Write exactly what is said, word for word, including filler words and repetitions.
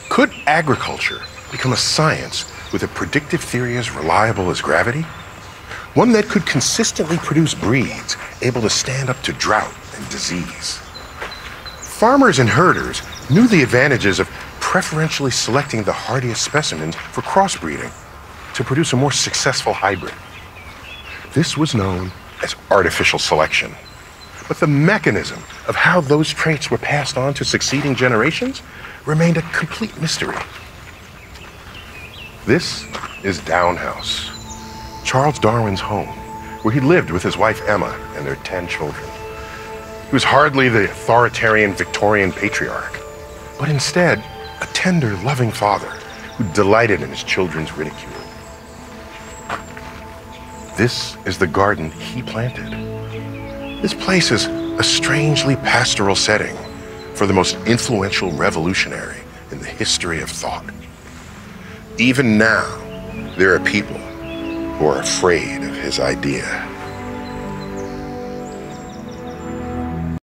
Could agriculture become a science with a predictive theory as reliable as gravity? One that could consistently produce breeds able to stand up to drought and disease. Farmers and herders knew the advantages of preferentially selecting the hardiest specimens for crossbreeding to produce a more successful hybrid. This was known as artificial selection. But the mechanism of how those traits were passed on to succeeding generations remained a complete mystery. This is Down House, Charles Darwin's home, where he lived with his wife Emma and their ten children. He was hardly the authoritarian Victorian patriarch, but instead a tender, loving father who delighted in his children's ridicule. This is the garden he planted. This place is a strangely pastoral setting for the most influential revolutionary in the history of thought. Even now, there are people who are afraid of his idea.